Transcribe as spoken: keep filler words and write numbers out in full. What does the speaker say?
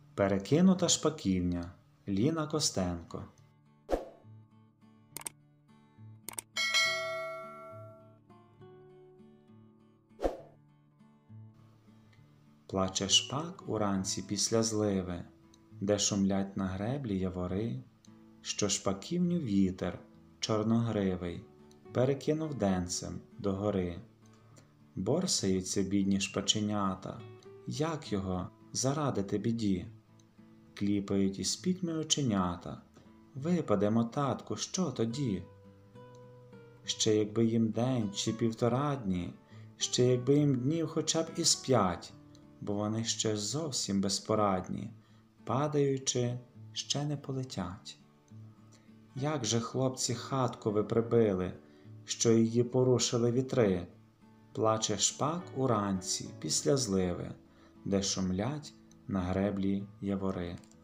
Перекинута шпаківня. Ліна Костенко. Плаче шпак уранці після зливи, де шумлять на греблі явори, що шпаківню вітер чорногривий перекинув денцем догори. Борсаються бідні шпаченята, як його зарадити біді? Кліпають із пітьми оченята, випадемо, татку, що тоді? Ще якби їм день чи півтора дні, ще якби їм днів хоча б із п'ять, бо вони ще зовсім безпорадні, падаючи, ще не полетять. Як же хлопці хатку ви прибили, що її порушили вітри? Плаче шпак уранці після зливи, де шумлять на греблі явори.